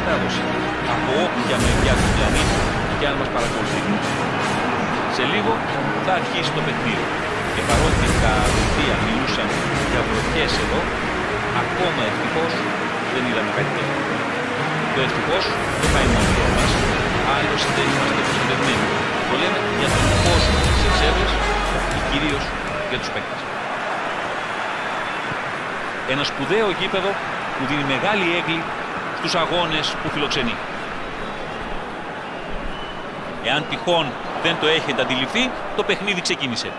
παράδοση από όποια μεριά του πλανήτη και αν μας παρακολουθεί. Σε λίγο θα αρχίσει το παιχνίδι και παρότι τα δελτία μιλούσαν για βροχές εδώ, ακόμα ευτυχώς δεν είδαμε κάτι τέτοιο. Το ευτυχώς δεν πάει μόνο για εμάς, άλλωστε είμαστε προστατευμένοι. Το λέμε για τον κόσμο της Εξέδρας και κυρίως για τους παίκτες. Ένα σπουδαίο γήπεδο που δίνει μεγάλη έγκλη στους αγώνες που φιλοξενεί. Εάν τυχόν δεν το έχετε αντιληφθεί, το παιχνίδι ξεκίνησε.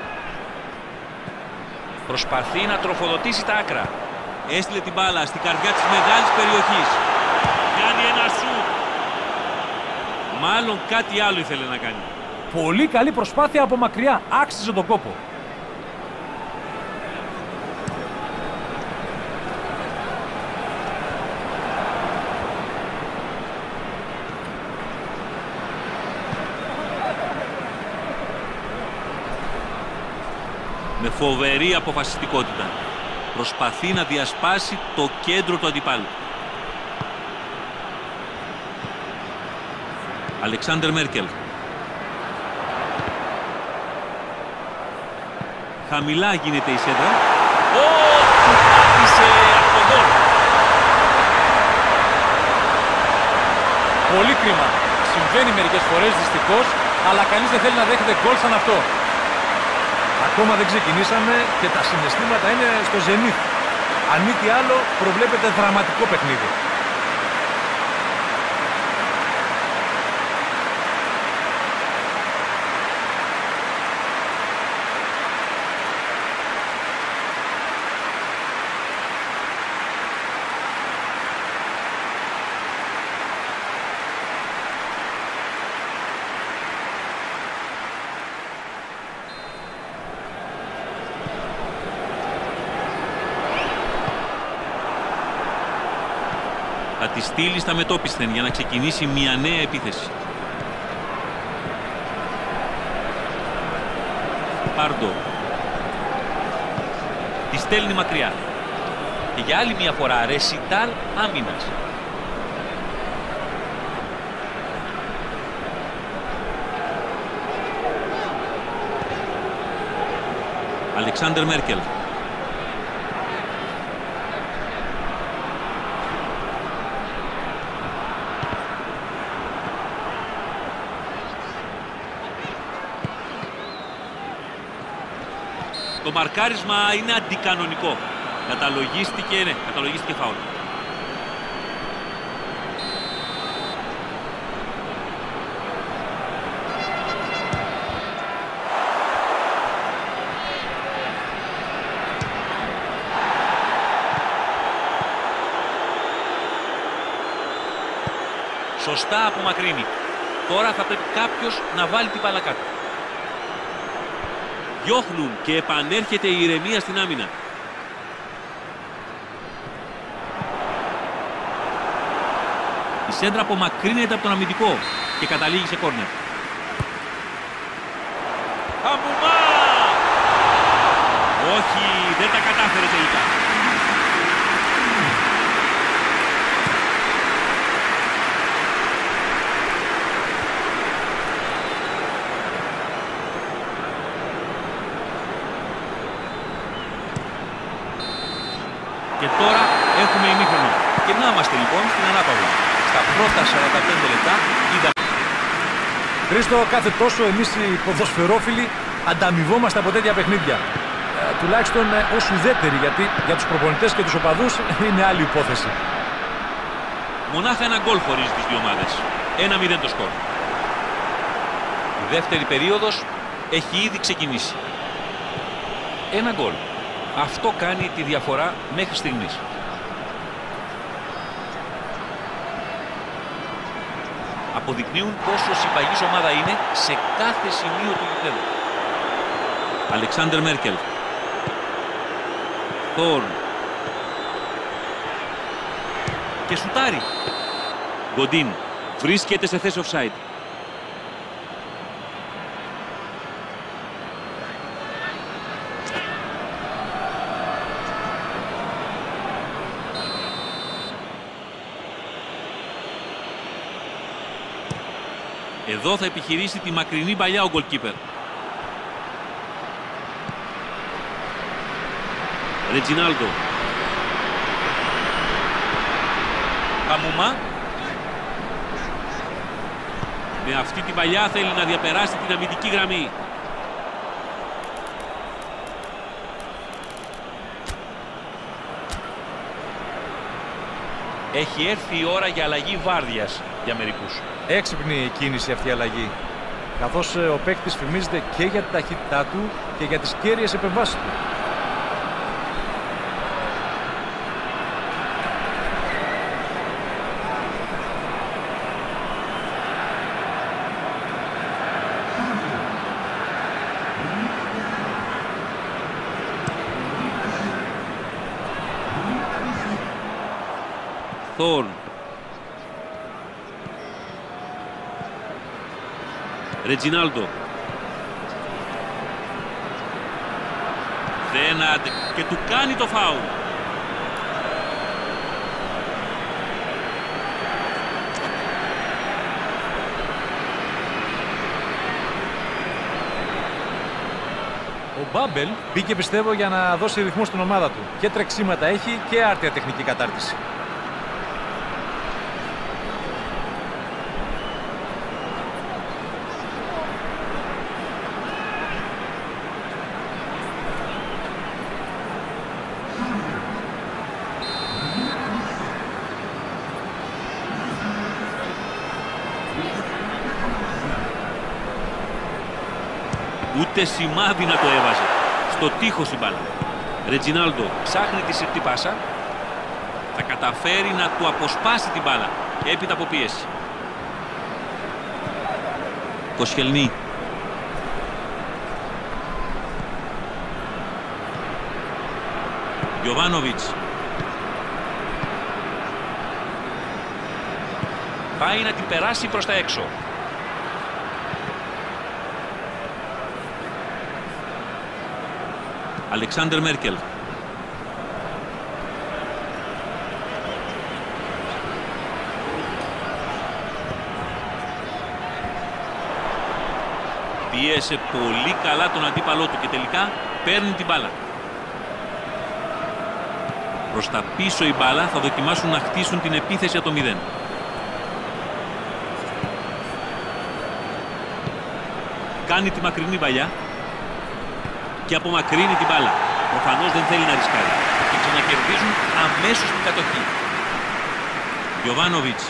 Προσπαθεί να τροφοδοτήσει τα άκρα. Έστειλε την μπάλα στην καρδιά της μεγάλης περιοχής. Κάνει ένα σουτ. Μάλλον κάτι άλλο ήθελε να κάνει. Πολύ καλή προσπάθεια από μακριά. Άξιζε τον κόπο. Με φοβερή αποφασιστικότητα. Προσπαθεί να διασπάσει το κέντρο του αντιπάλου. Αλεξάντερ Μέρκελ. Χαμηλά γίνεται η σέντρα. Του πάτησε από τον γκολ. Πολύ κρίμα. Συμβαίνει μερικές φορές δυστυχώς, αλλά κανείς δεν θέλει να δέχεται γκολ σαν αυτό. Ακόμα δεν ξεκινήσαμε και τα συναισθήματα είναι στο ζενίθ. Αν μη τι άλλο, προβλέπεται δραματικό παιχνίδι. Θα τη στείλει στα μετόπισθεν για να ξεκινήσει μια νέα επίθεση. Πάρντο. Τη στέλνει μακριά. Και για άλλη μια φορά ρεσιτάλ άμυνας. Αλεξάντερ Μέρκελ. Το μαρκάρισμα είναι αντικανονικό. Καταλογίστηκε φάουλ. Σωστά απομακρύνει. Τώρα θα πρέπει κάποιος να βάλει την μπάλα κάτω. Διώχνουν και επανέρχεται η ηρεμία στην άμυνα. Η σέντρα απομακρύνεται από τον αμυντικό και καταλήγει σε κόρνερ. Αμπουμά! Όχι, δεν τα κατάφερε τελικά. Και τώρα έχουμε ημίχρονο. Και να είμαστε λοιπόν στην ανάπαυλα. Στα πρώτα 45 λεπτά είδαμε. Χρήστο, κάθε τόσο εμείς οι ποδοσφαιρόφιλοι ανταμοιβόμαστε από τέτοια παιχνίδια. Τουλάχιστον ως ουδέτεροι, γιατί για τους προπονητές και τους οπαδούς είναι άλλη υπόθεση. Μονάχα ένα γκολ χωρίζει τις δύο ομάδες. 1-0 το σκορ. Η δεύτερη περίοδος έχει ήδη ξεκινήσει. Ένα γκολ. Αυτό κάνει τη διαφορά μέχρι στιγμής. Αποδεικνύουν πόσο συμπαγής ομάδα είναι σε κάθε σημείο του γηπέδου. Αλεξάντερ Μέρκελ. Θόρν. Και σουτάρει. Γκοντίν βρίσκεται σε θέση offside. Εδώ θα επιχειρήσει τη μακρινή παλιά ο goalkeeper. Ρετζινάλντο. Καμουμά. Με αυτή την παλιά θέλει να διαπεράσει την αμυντική γραμμή. Έχει έρθει η ώρα για αλλαγή βάρδιας για μερικούς. Έξυπνη η κίνηση αυτή η αλλαγή. Καθώς ο παίκτης φημίζεται και για την ταχύτητά του και για τις κέρυες επεμβάσεις του. Θόρν. Ρετζινάλντο. Δέναντ και του κάνει το φάουλ. Ο Μπάμπελ μπήκε πιστεύω για να δώσει ρυθμό στην ομάδα του. Και τρεξίματα έχει και άρτια τεχνική κατάρτιση. Ούτε σημάδι να το έβαζε. Στο τείχος η μπάλα. Ρετζινάλντο Ψάχνει τη συρτή πάσα. θα καταφέρει να του αποσπάσει την μπάλα. Έπειτα από πίεση. Κοσχελνή. Γιοβάνοβιτς. Πάει να την περάσει προς τα έξω. Αλεξάνδερ Μέρκελ. Πίεσε πολύ καλά τον αντίπαλό του και τελικά παίρνει την μπάλα. Προς τα πίσω η μπάλα, θα δοκιμάσουν να χτίσουν την επίθεση από το 0. Κάνει τη μακρινή παλιά και απομακρύνει την μπάλα. Προφανώς δεν θέλει να ρισκάρει. Και ξανακερδίζουν αμέσως την κατοχή. Γιοβάνοβιτς.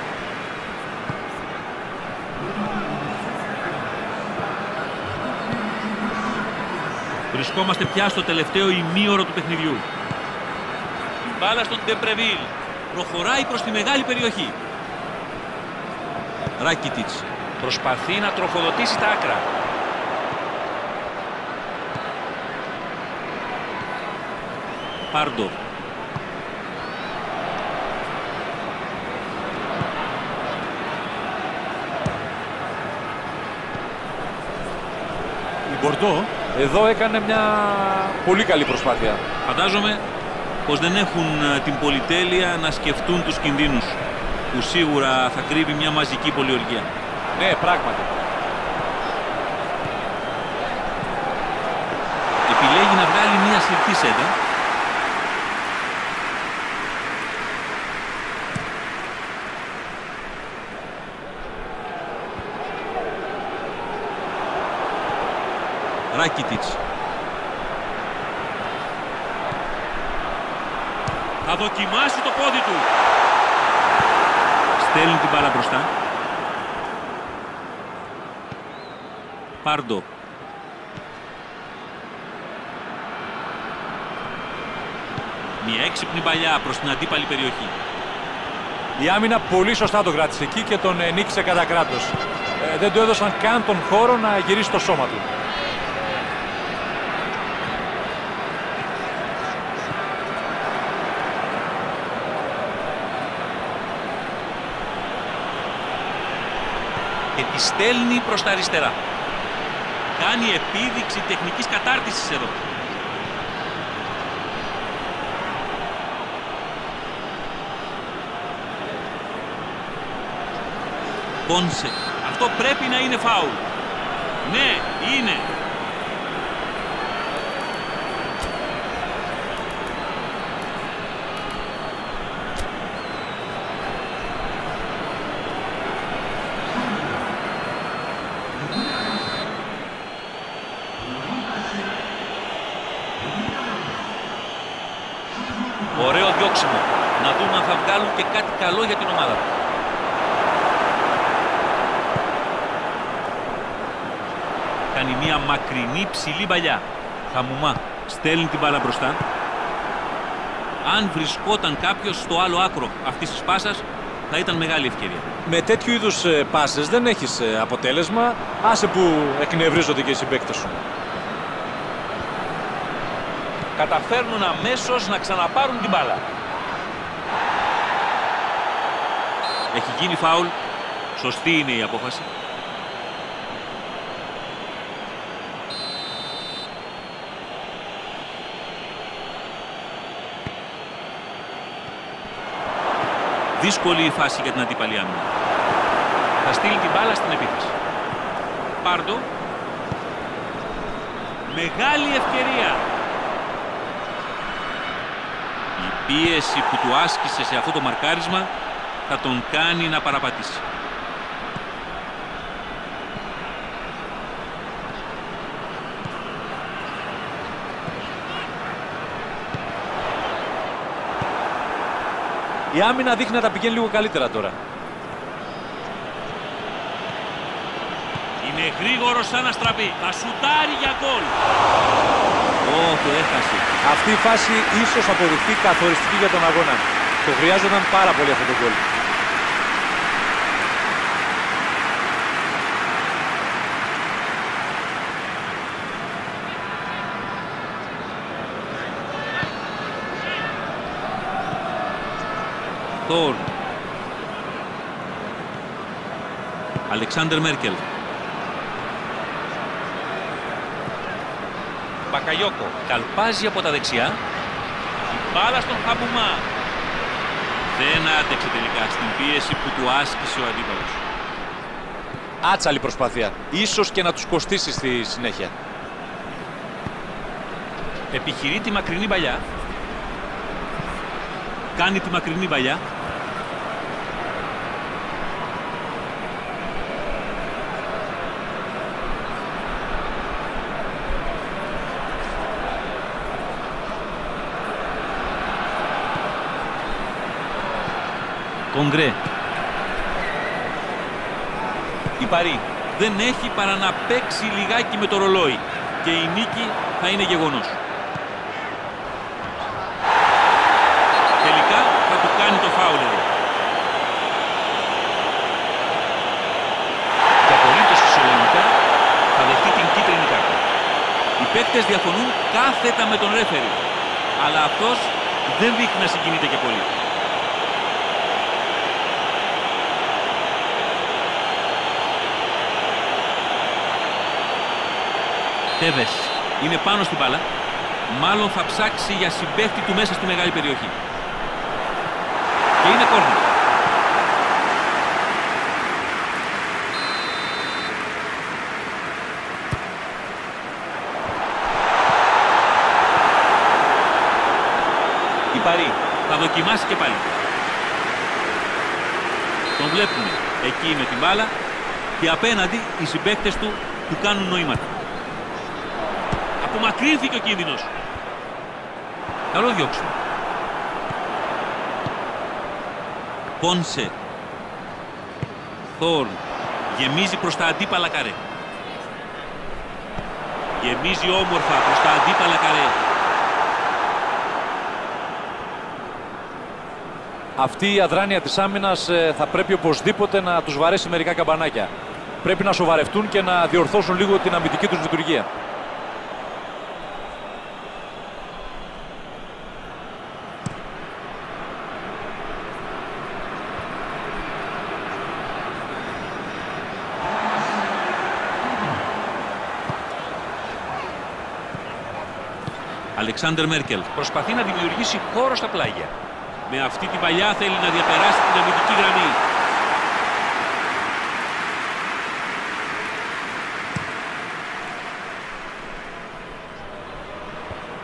Βρισκόμαστε πια στο τελευταίο ημίωρο του παιχνιδιού. Η μπάλα στον Ντεμπρεβίλ. Προχωράει προς τη μεγάλη περιοχή. Ράκιτιτς. Προσπαθεί να τροφοδοτήσει τα άκρα. Πάρντο. Η Μπορντό εδώ έκανε μια πολύ καλή προσπάθεια. Φαντάζομαι πως δεν έχουν την πολυτέλεια να σκεφτούν τους κινδύνους που σίγουρα θα κρύβει μια μαζική πολιορκία. Ναι, πράγματι. Επιλέγει να βγάλει μια συρτή σέντα. Ράκιτιτς. Θα δοκιμάσει το πόδι του. Στέλνει την μπάλα μπροστά. Πάρντο. Μια έξυπνη παλιά προς την αντίπαλη περιοχή. Η άμυνα πολύ σωστά το κράτησε εκεί και τον νίκησε κατά κράτος. Δεν του έδωσαν καν τον χώρο να γυρίσει το σώμα του. Και τη στέλνει προς τα αριστερά. Κάνει επίδειξη τεχνικής κατάρτισης εδώ. Πόνσε. αυτό πρέπει να είναι φάουλ. Ναι, είναι. Ωραίο διώξιμο. Να δούμε αν θα βγάλουν και κάτι καλό για την ομάδα του. Κάνει μια μακρινή ψηλή παλιά. Χαμουμά στέλνει την μπάλα μπροστά. Αν βρισκόταν κάποιος στο άλλο άκρο αυτής της πάσας, θα ήταν μεγάλη ευκαιρία. Με τέτοιου είδους πάσες δεν έχεις αποτέλεσμα. Άσε που εκνευρίζονται και οι συμπαίκτες σου. Καταφέρνουν αμέσως να ξαναπάρουν την μπάλα. Έχει γίνει φάουλ. Σωστή είναι η απόφαση. Δύσκολη η φάση για την αντίπαλη άμυνα. Θα στείλει την μπάλα στην επίθεση. Πάρντο. Μεγάλη ευκαιρία. Η πίεση που του άσκησε σε αυτό το μαρκάρισμα θα τον κάνει να παραπατήσει. Η άμυνα δείχνει να τα πηγαίνει λίγο καλύτερα τώρα. Είναι γρήγορος σαν αστραπή. Θα σουτάρει για γκολ. Το έχασε. Αυτή η φάση ίσως αποδειχθεί καθοριστική για τον αγώνα. Το χρειάζονταν πάρα πολύ αυτό το γκολ. Θόρν. Αλεξάντερ Μέρκελ. Μπακαγιόκο καλπάζει από τα δεξιά. Η μπάλα στον Χαμουμά. Δεν άντεξε τελικά στην πίεση που του άσκησε ο αντίπαλος. Άτσαλη προσπάθεια. Ίσως και να τους κοστίσει στη συνέχεια. Επιχειρεί τη μακρινή παλιά. Κάνει τη μακρινή παλιά. Κογκρέ. Η Παρί δεν έχει παρά να παίξει λιγάκι με το ρολόι και η νίκη θα είναι γεγονός. Τελικά θα του κάνει το φάουλ εδώ. Και απολύτως φυσιολογικά θα δεχτεί την κίτρινη κάρτα. Οι παίκτες διαφωνούν κάθετα με τον ρέφερι, αλλά αυτός δεν δείχνει να συγκινείται και πολύ. Τέβες Είναι πάνω στην μπάλα. Μάλλον θα ψάξει για συμπαίχτη του μέσα στη μεγάλη περιοχή. Και είναι κόρνερ. Η Παρί θα δοκιμάσει και πάλι. Τον βλέπουμε εκεί με την μπάλα και απέναντι οι συμπαίκτες του κάνουν νοήματα. Απομακρύνθηκε ο κίνδυνος. Καλό διώξιμο. Πόνσε. Θόρν. Γεμίζει προς τα αντίπαλα καρέ. Γεμίζει όμορφα προς τα αντίπαλα καρέ. Αυτή η αδράνεια της άμυνας θα πρέπει οπωσδήποτε να τους βαρέσει μερικά καμπανάκια. Πρέπει να σοβαρευτούν και να διορθώσουν λίγο την αμυντική τους λειτουργία. Αλεξάντερ Μέρκελ προσπαθεί να δημιουργήσει χώρο στα πλάγια. Με αυτή την παλιά θέλει να διαπεράσει την αμυντική γραμμή.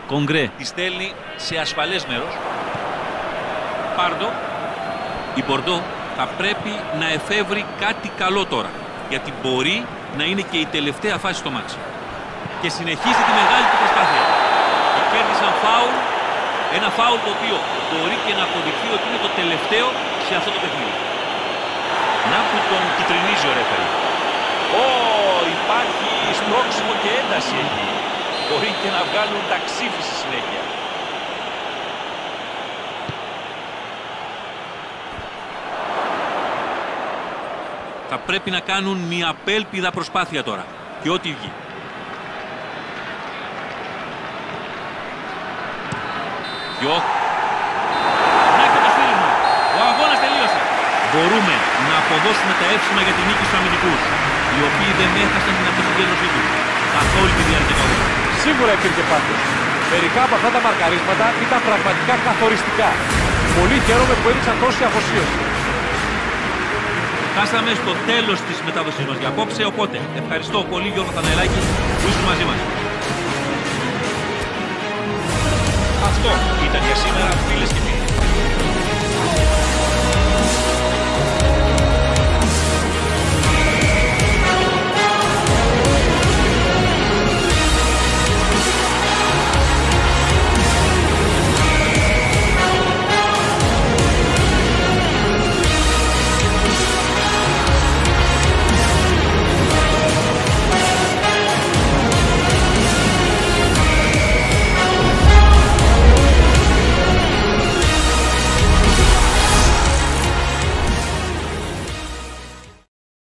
Κογκρέ. Τη στέλνει σε ασφαλές μέρος. Πάρντο. Η Μπορντό θα πρέπει να εφεύρει κάτι καλό τώρα, γιατί μπορεί να είναι και η τελευταία φάση στο μάτς. Και συνεχίζει τη μεγάλη του προσπάθεια. Και κέρδισαν φάουλ, ένα φάουλ το οποίο μπορεί και να αποδειχθεί ότι είναι το τελευταίο σε αυτό το παιχνίδι. Να που τον κυτρινίζει ο ρέφερι. Υπάρχει σπρώξιμο και ένταση εκεί. Μπορεί και να βγάλουν ταξίφι στη συνέχεια. Θα πρέπει να κάνουν μια απέλπιδα προσπάθεια τώρα. Και ό,τι βγει. Γιώχ. Να και το στήριγμα. Ο αγώνας τελείωσε. Μπορούμε να αποδώσουμε τα εύσημα για την νίκη στους αμυντικούς, οι οποίοι δεν έχασαν την αυτοσυγκέντρωσή τους καθ' όλη τη διάρκεια του αγώνα. Σίγουρα υπήρχε πάθος. Μερικά από αυτά τα μαρκαρίσματα ήταν πραγματικά καθοριστικά. Πολύ χαίρομαι που έδειξαν τόση αφοσίωση. Φτάσαμε στο τέλος της μετάδοσης μας για απόψε, οπότε ευχαριστώ πολύ Γιώργο Θαναηλάκη που ήσουν μαζί μας. Αυτό ήταν για σήμερα, φίλες και φίλοι.